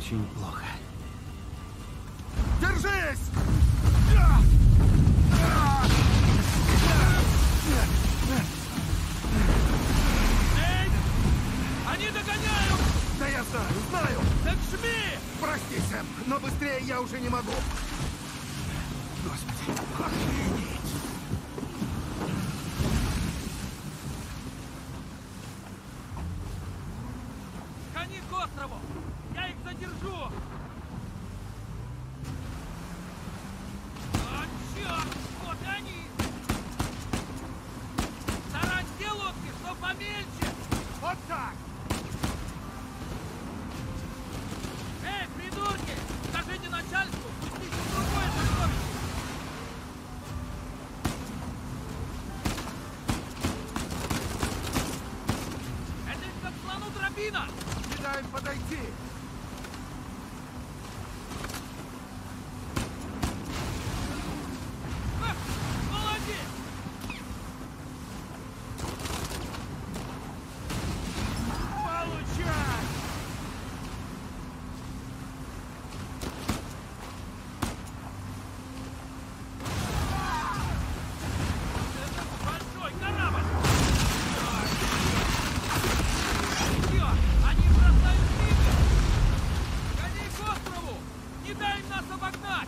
очень плохо. Держись! Эй! Они догоняют! Да я знаю! Так жми! Прости, Сэм, но быстрее я уже не могу. Господи, охренеть! Гони к острову! Я их задержу! А, черт! Вот и они! Тарань те лодки, что помельче! Вот так! Эй, придурки! Скажите начальству, пустите в другое сокровище! Это ведь как слону дробина! Не дай им подойти! Ах, молодец! Получай! Это большой корабль! Черт, они бросают мины! Гони к острову! Не дай им нас обогнать!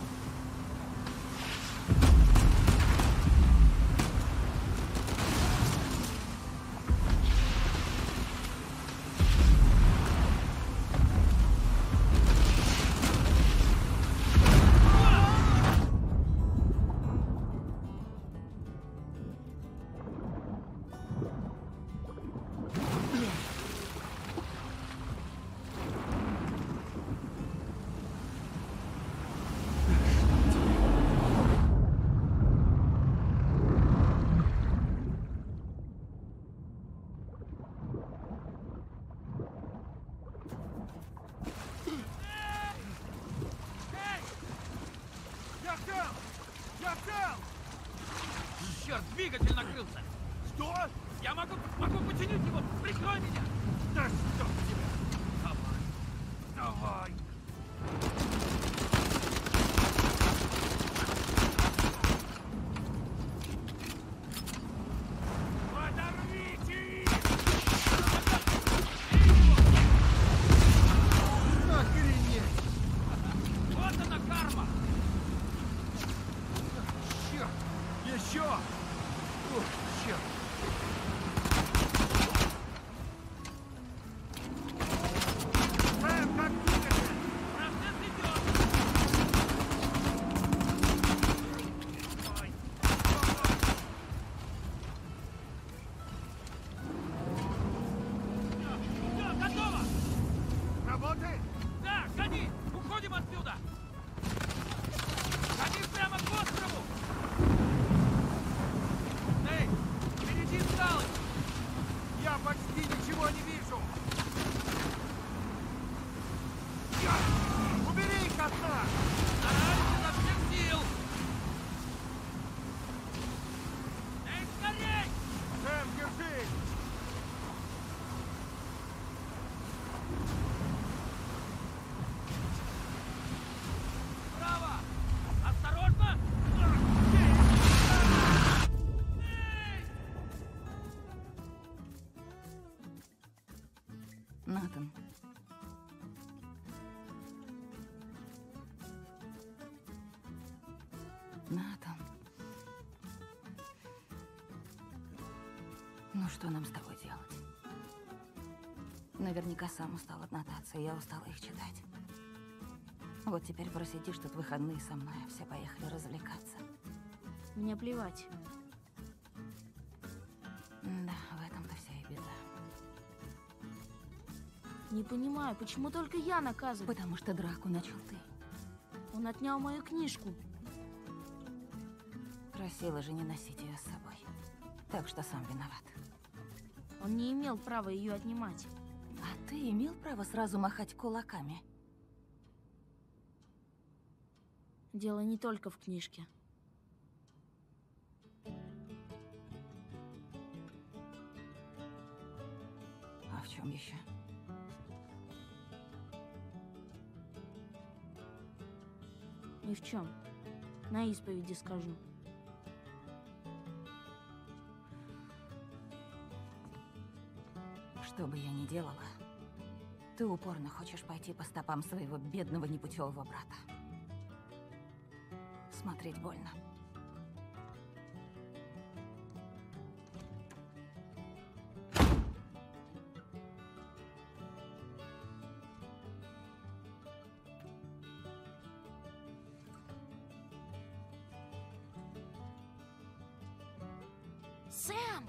Эй! Я цел! Я цел! Черт, двигатель накрылся! Что? Я могу починить его! Прикрой меня! Да что тебя? Давай! Подорвите их! Охренеть! Вот она карма! Черт! Еще! Ух, черт! Сэм, как двигатель? Процесс идет! Ой. Все, готово! Работает? Да, гони! Уходим отсюда! Гони прямо к острову! Эй, впереди скалы! Я почти ничего не вижу! Убери их отца! Старайся изо всех сил! Эй, скорей! Сэм, держись! Право! Осторожно! Эй! Натан. Натан. Ну что нам с тобой делать? Наверняка сам устал от нотаций, я устала их читать. Вот теперь просидишь тут выходные со мной, а все поехали развлекаться. Мне плевать. Да, в этом-то вся и беда. Не понимаю, почему только я наказываю? Потому что драку начал ты. Он отнял мою книжку. Просила же не носить ее с собой. Так что сам виноват. Он не имел права ее отнимать. А ты имел право сразу махать кулаками? Дело не только в книжке. А в чем еще? Ни в чем. На исповеди скажу. Что бы я ни делала, ты упорно хочешь пойти по стопам своего бедного непутевого брата. Смотреть больно. Сэм!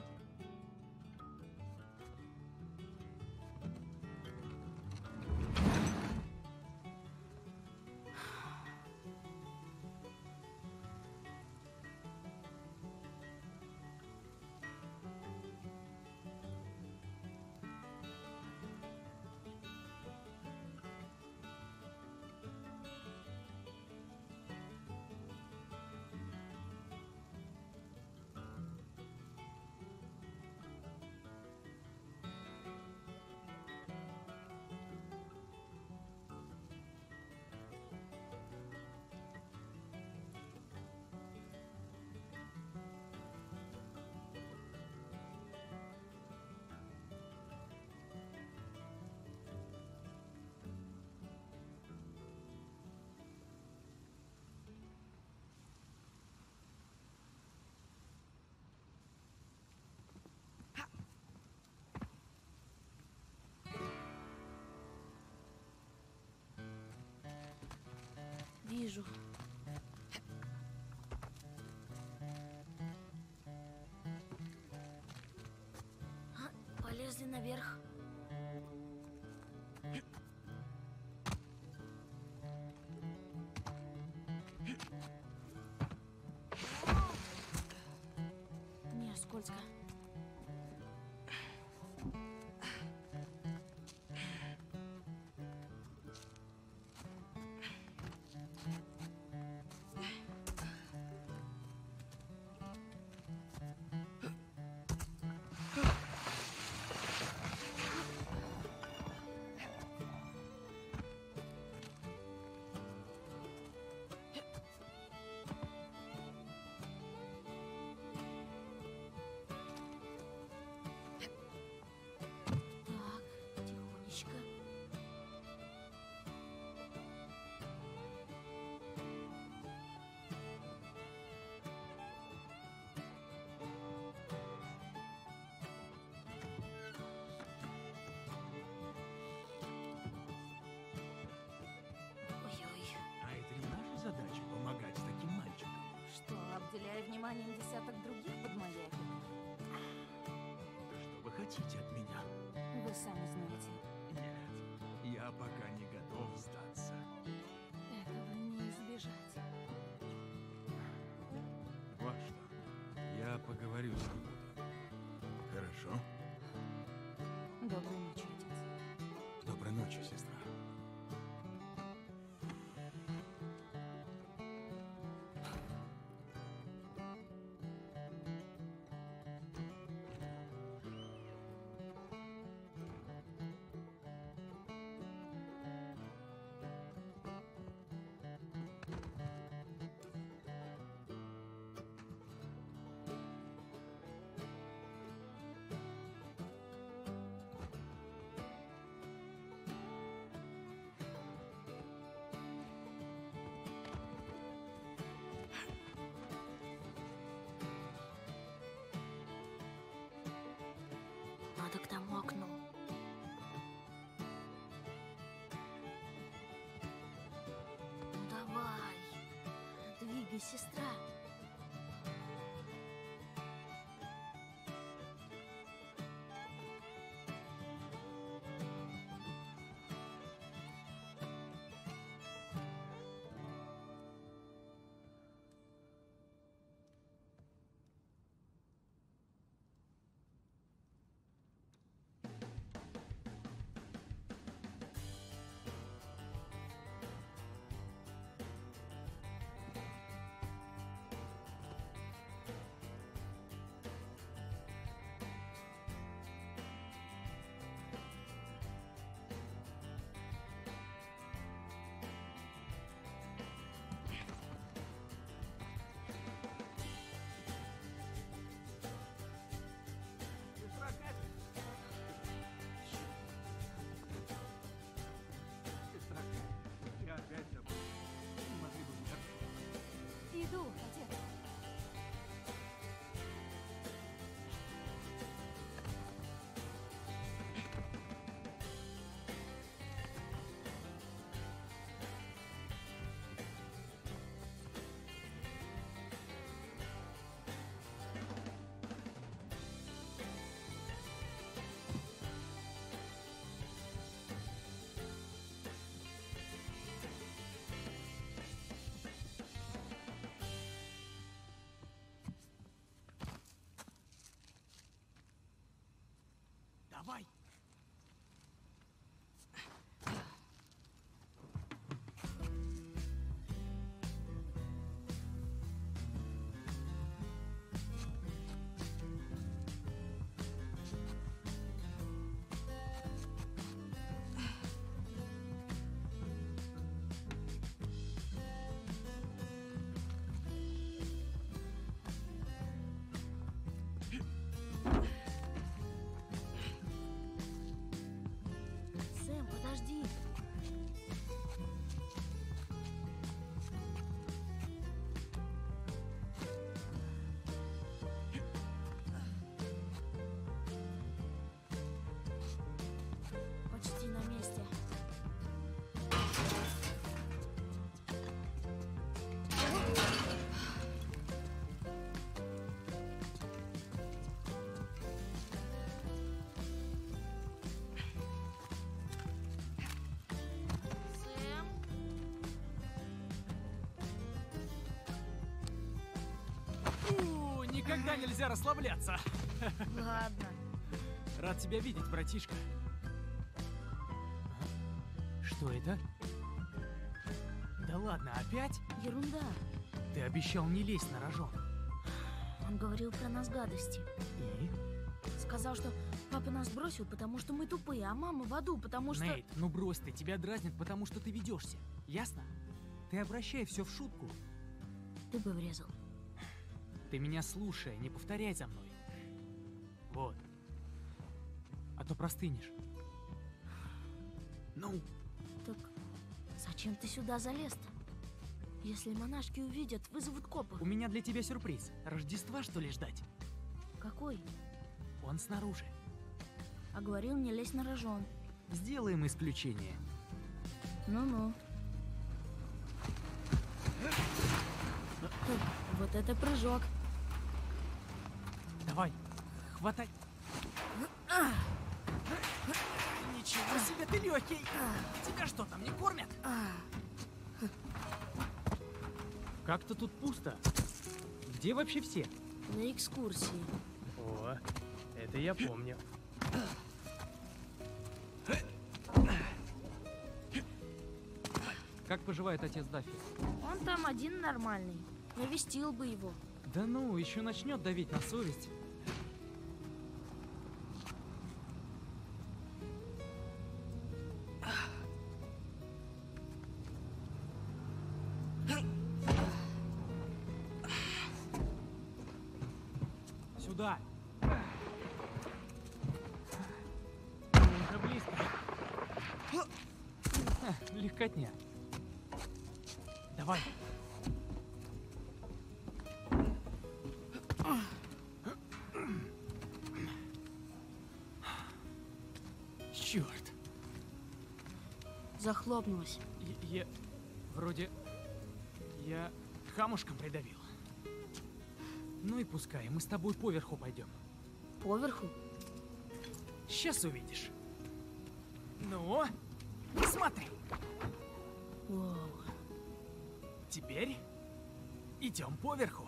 Вижу. Полезли наверх. Не, скользко. Так, тихонечко. Ой-ой. А это не наша задача помогать таким мальчикам. Что, обделяя вниманием десяток других подмаяков? Что вы хотите от меня? Вы сами знаете, Нет, я пока не готов сдаться. этого не избежать. Вот что, я поговорю с ним. Хорошо? Доброй ночи, отец. Доброй ночи, сестра. Надо к тому окну. Ну давай. Двигай, сестра. Давай! Сэм, подожди. Почти на месте. Сэм? Никогда нельзя расслабляться. Ладно. Рад тебя видеть, братишка. Что это? Да ладно, опять? Ерунда. Ты обещал не лезть на рожон. Он говорил про нас гадости. И? Сказал, что папа нас бросил, потому что мы тупые, а мама в аду, потому что... Нейт, ну брось ты, тебя дразнят, потому что ты ведешься. Ясно? Ты обращай все в шутку. Ты бы врезал. Ты меня слушай, не повторяй за мной. Вот. А то простынешь. Ну, Так зачем ты сюда залез-то? Если монашки увидят, вызовут копов. у меня для тебя сюрприз. Рождества, что ли, ждать? Какой? Он снаружи. А говорил не лезь на рожон. Сделаем исключение. Ну-ну. Вот это прыжок. Давай, хватай. Ничего себе, ты легкий. Тебя что, там не кормят? Как-то тут пусто. Где вообще все? На экскурсии. О, это я помню. Как поживает отец Даффи? Он там один нормальный. Навестил бы его. Да ну, еще начнет давить на совесть. Сюда. Уже близко. Легкотня. Давай. Черт. Захлопнулась. Я вроде... Я камушком придавил. Ну и пускай, мы с тобой поверху пойдем. Поверху? Сейчас увидишь. Ну, смотри. Воу. Теперь идем поверху.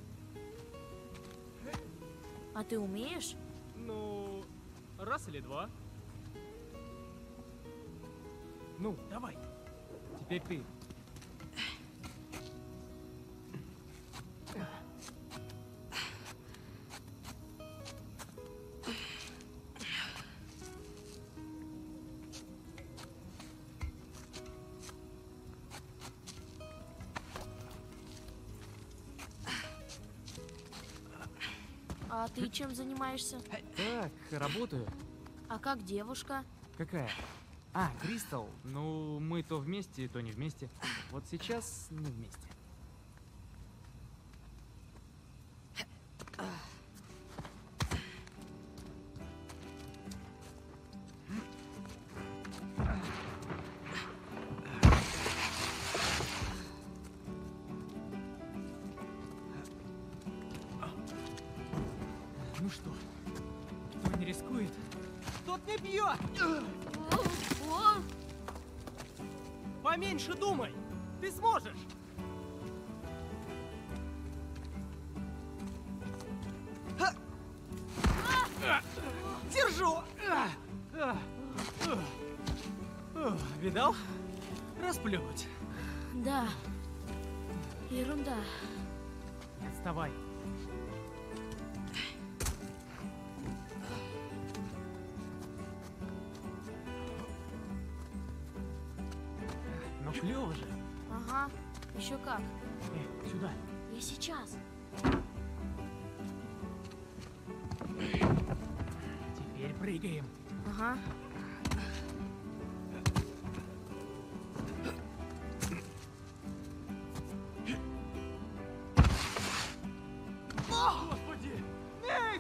А ты умеешь? Ну, раз или два. Ну, давай. Теперь ты. А ты чем занимаешься? Так, работаю. А как девушка? Какая? А, Кристал. Ну, мы то вместе, то не вместе. Вот сейчас не вместе. Ну что, кто не рискует, тот не бьет! О! Поменьше думай! Ты сможешь! Держу! Видал? Расплюнуть. Да. Ерунда. Не отставай. Ну клево же. Ага. Еще как. Сюда. Я сейчас. Теперь прыгаем. Ага. Господи! Нейт!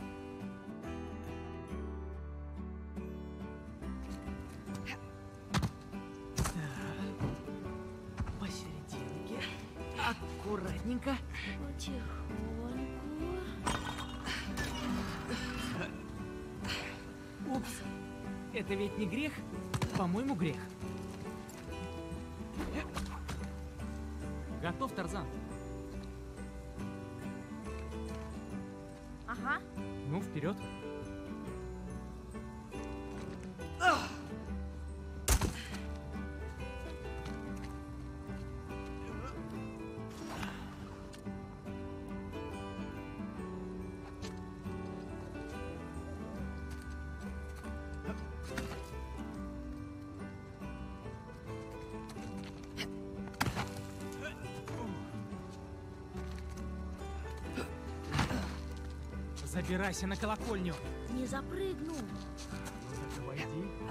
Посерединке. Аккуратненько. Потихоньку. Упс. Это ведь не грех? По-моему, грех. Готов, Тарзан? Ага. Ну, вперед. Забирайся на колокольню. Не запрыгну. Ну, войди.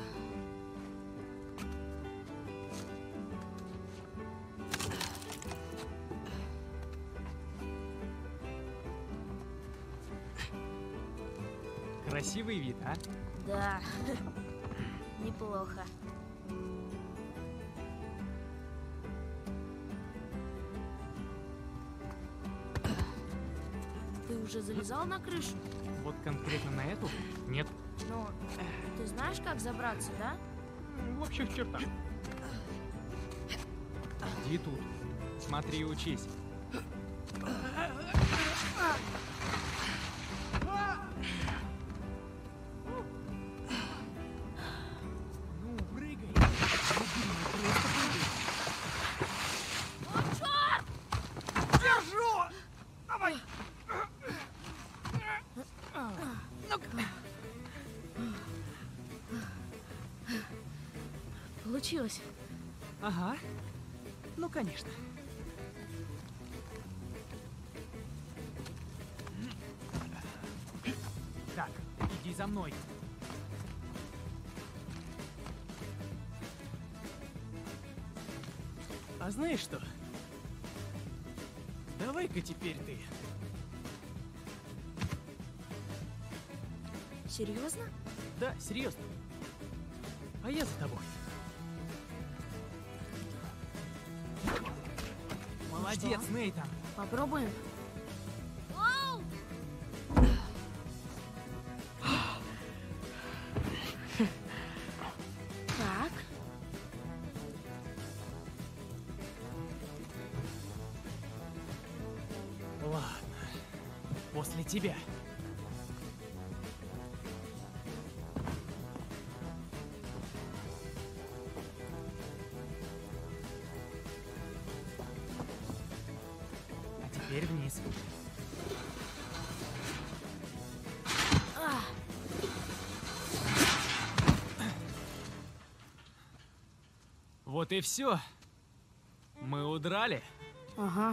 Красивый вид, а? Да. Неплохо. Ты уже залезал на крышу? Вот конкретно на эту? Нет. Ну, ты знаешь, как забраться, да? В общих чертах. Иди тут. Смотри и учись. Ну, прыгай. Держу! Давай! Получилось. Ага. Ну, конечно. Так, иди за мной. А знаешь что? Давай-ка теперь ты. Серьезно? Да, серьезно. А я за тобой. Молодец, Что? Нейтан. Попробуем. Так. Ладно. После тебя. А теперь вниз. А, Вот и все. Мы удрали. ага.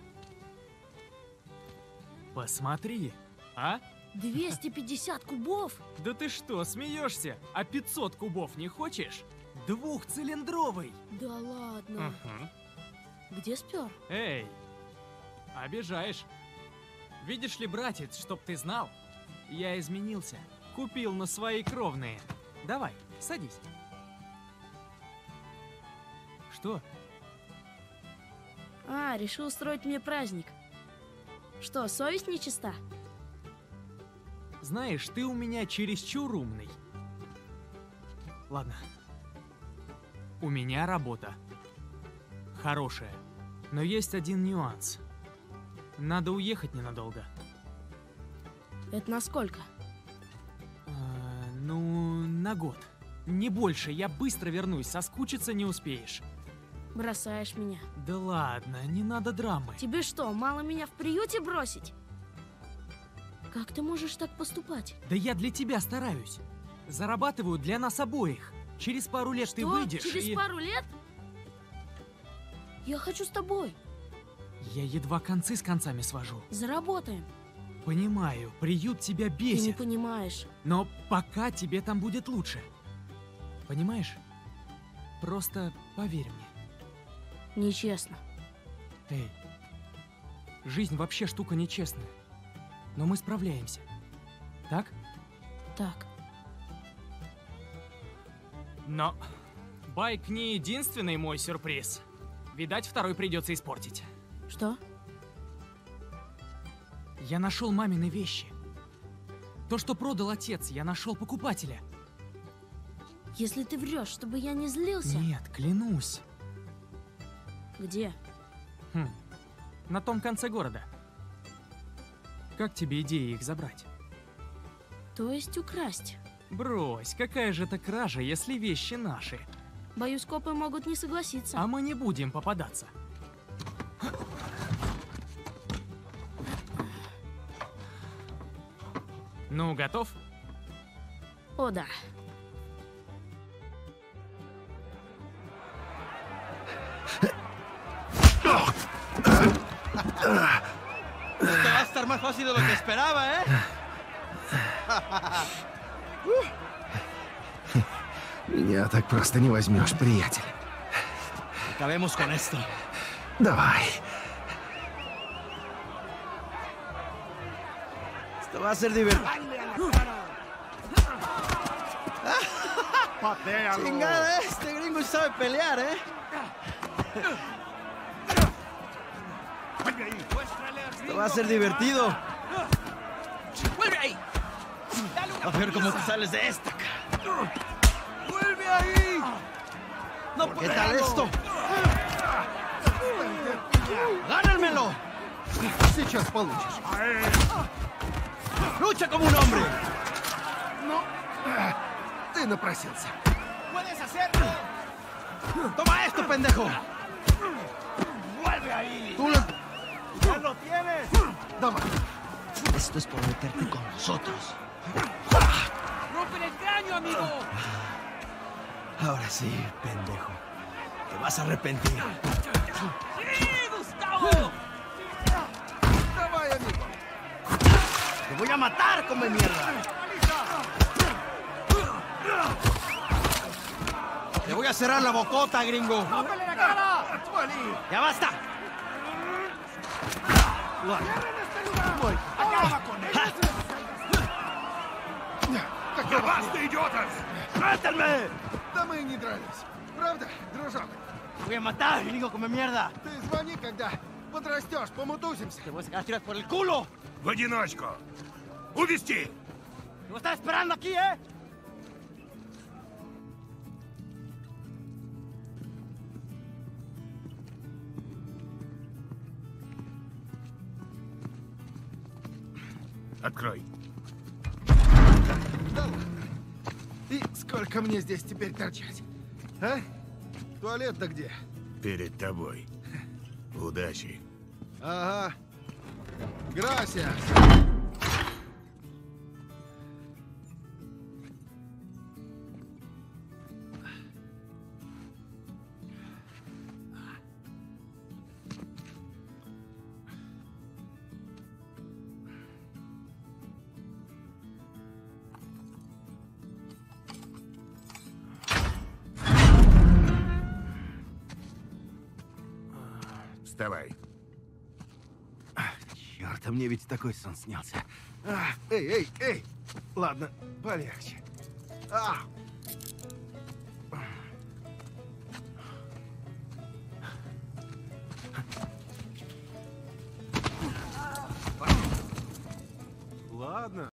Посмотри, а? 250 кубов? Да ты что, смеешься? А 500 кубов не хочешь? Двухцилиндровый. Да ладно. Где спер? Эй, обижаешь. Видишь ли, братец, чтоб ты знал, я изменился. Купил на свои кровные. Давай, садись. Что? А, решил устроить мне праздник. Что, совесть нечиста? Знаешь, ты у меня чересчур умный. Ладно. У меня работа. Хорошая. Но есть один нюанс. Надо уехать ненадолго. Это насколько? Ну, на год. Не больше, я быстро вернусь, соскучиться не успеешь. Бросаешь меня. Да ладно, не надо драмы. Тебе что, мало меня в приюте бросить? Как ты можешь так поступать? Да я для тебя стараюсь. Зарабатываю для нас обоих. Через пару лет ты Что? выйдешь Через и... пару лет? Я хочу с тобой. Я едва концы с концами свожу. Заработаем. Понимаю, приют тебя Ты не бесит. понимаешь. Но пока тебе там будет лучше. Понимаешь? Просто поверь мне. Нечестно. Эй, жизнь вообще штука нечестная. Но мы справляемся. Так? Так. Но байк не единственный мой сюрприз. Видать, второй придется испортить. Что? Я нашел мамины вещи. То, что продал отец, я нашел покупателя. Если ты врешь, чтобы я не злился. Нет, клянусь. Где? На том конце города. Как тебе идея их забрать? То есть украсть. Брось, какая же это кража, если вещи наши? Боюсь, копы могут не согласиться. А мы не будем попадаться. Ну, готов? О, да. Esto va a estar más fácil de lo que esperaba, ¿eh? Меня так просто не возьмешь, приятель. Acabemos con esto. Давай. Esto va a ser divertido. Patealo. Chingada, este gringo sabe pelear, ¿eh? Vuelve ahí. Muéstrale al Esto va a ser divertido. ¡Vuelve ahí! A ver cómo te sales de esta, cara. ¡Vuelve ahí! No, ¿qué tal esto? ¡Gánenmelo! Сейчас получишь. ¡Lucha como un hombre! Ну, ты напросился. ¡Puedes hacerlo! ¡Toma esto, pendejo! ¡Vuelve ahí! Tú lo... ¡Ya lo tienes! Давай. Esto es por meterte con nosotros. ¡Rompen el cráneo, amigo! Ahora sí, pendejo. Te vas a arrepentir. ¡Sí, Gustavo! Давай, amigo. ¡Te voy a matar, come mierda! ¡Te voy a cerrar la bocota, gringo! ¡Rómpele la cara! ¡Atsuali! ¡Ya basta! ¡Acaba con él! ¡Ya basta, idiotas! ¡Suéltenme! Да мы и не дрались. Правда, дружок? ¡Te voy a matar, gringo, come mierda! Ты звони, когда подрастешь, помутусимся. ¡Te voy a sacar tiras por el culo! В одиночку! Увести! ¡Te voy a estar esperando aquí, eh! Открой. Да ладно. И сколько мне здесь теперь торчать? А? Туалет-то где? Перед тобой. Удачи. Ага. Грасиас. Вставай. Черт, а мне ведь такой сон снялся. Эй! Ладно, полегче. Ладно.